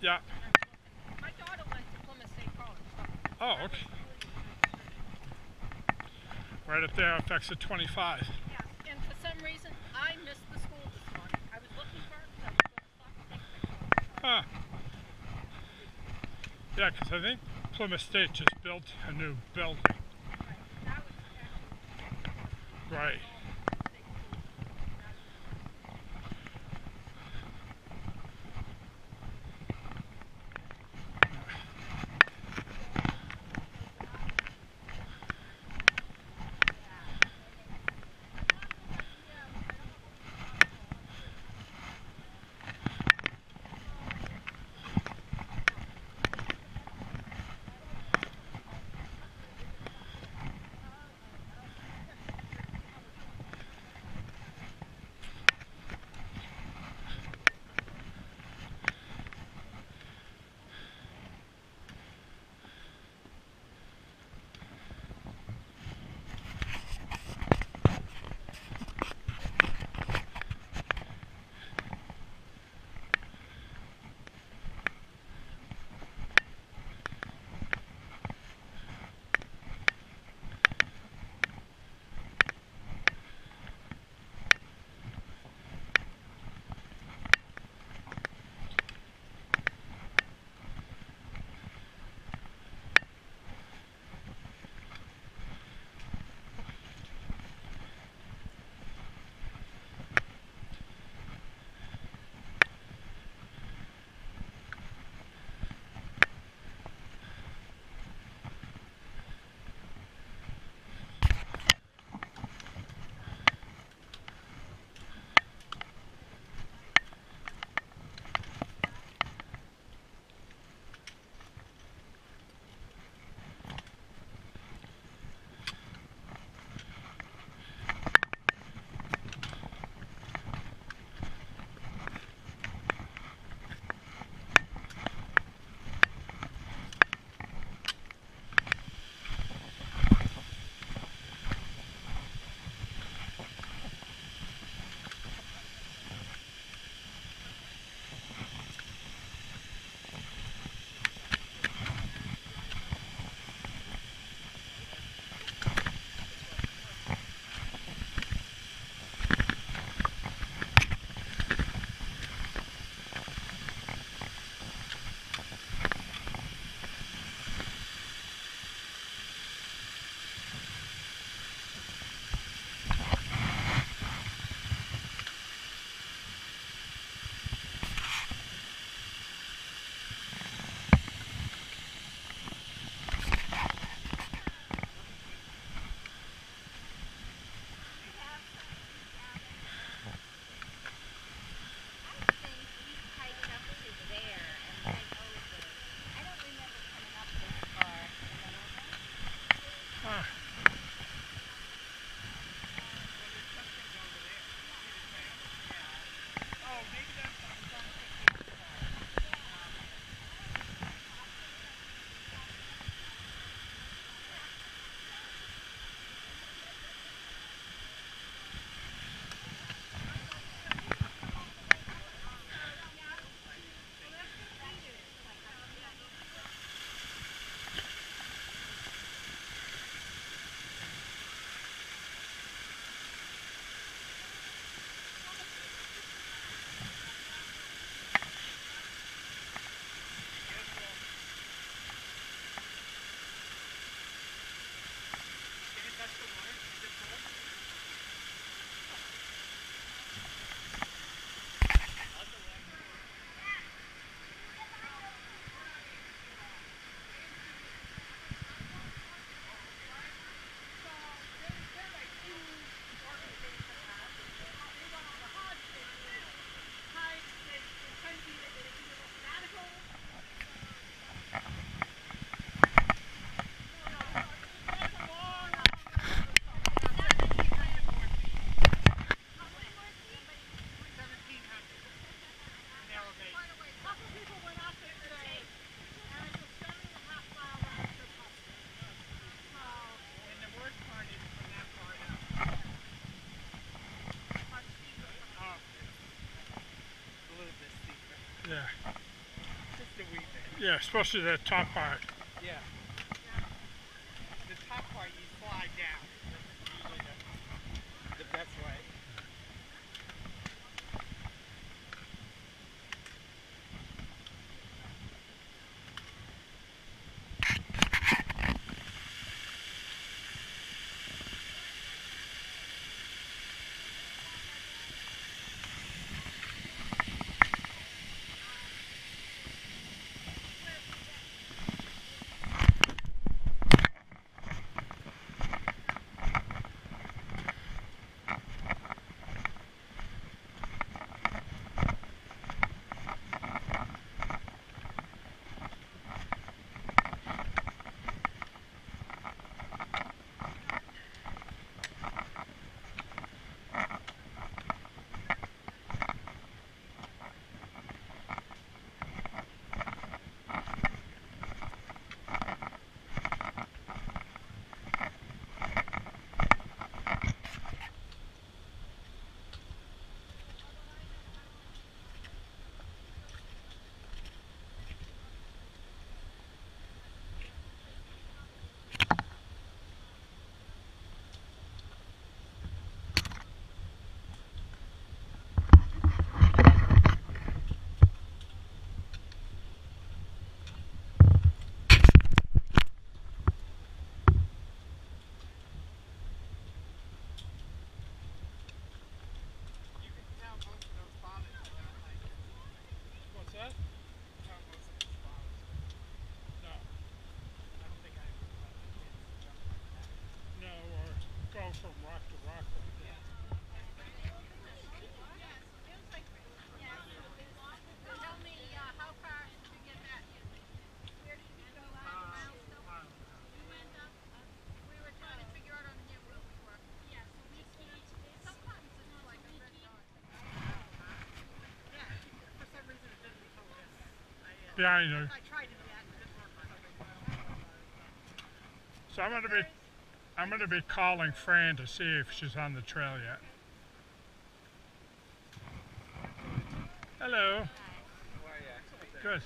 Yeah. My daughter went to Plymouth State College. Oh, okay. Right up there off exit 25. Yes, and for some reason, I missed the school this morning. I was looking for it because I was going to stop and take pictures. Huh. Yeah, because I think Plymouth State just built a new building. Right. That was actually Right. all state schools. Huh. Yeah. Yeah, especially that top part. Yeah. The top part you slide down. That's usually the best way. What's that? No. No, or go from rock to rock like that. Tell me, how far did you get back? Where did you go? Milestone? You went up. We were trying to figure out on the new where we were. Yeah, so we can't. Sometimes it's like a red dot. Yeah, for some reason it didn't focus. Yeah, I know. I tried to do that, but it didn't work for some reason. So I'm gonna be calling Fran to see if she's on the trail yet. Hello. How are you? Good.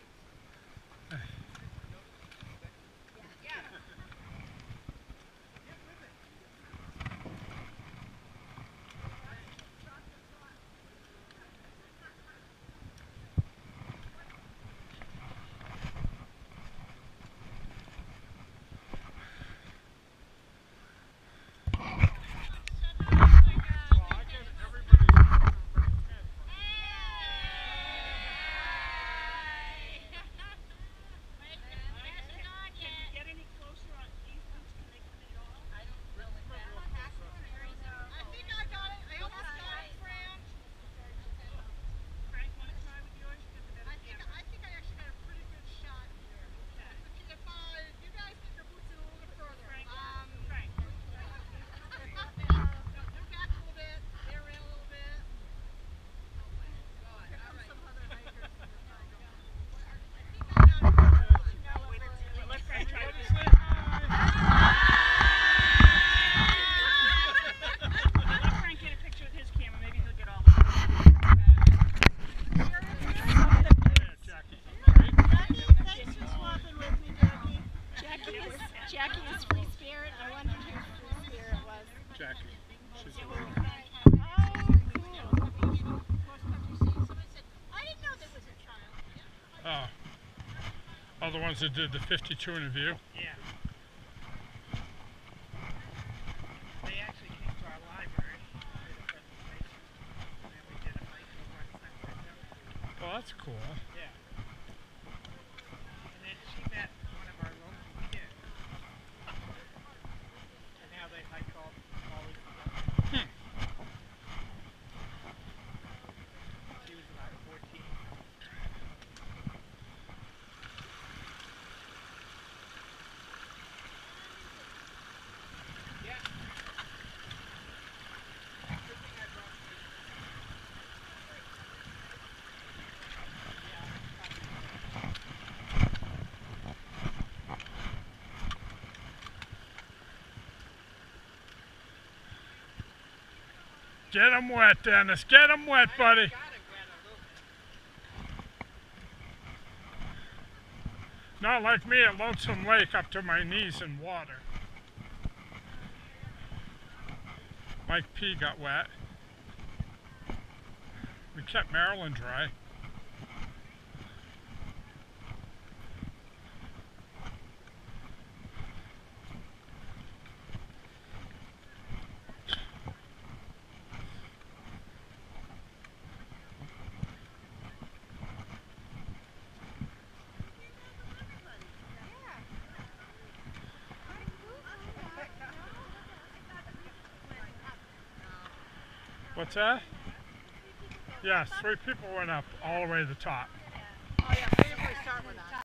Jackie is free spirit. I wondered who free spirit was. Jackie. She's Oh, a cool. I didn't know there was a child. Oh, the ones that did the 52 in a view? Yeah. They actually came to our library and did a presentation. And then we did a hike over on Sunset. Well, that's cool. Yeah. And then she met one of our local kids. And now they hike all together. She was about 14. Yeah. Everything I brought to you. Get 'em wet, Dennis. Get 'em wet, buddy. Got it wet a little bit. Not like me at Lonesome Lake up to my knees in water. Mike P got wet. We kept Marilyn dry. What's that? Yes, 3 people went up all the way to the top. Oh yeah, maybe we start with that.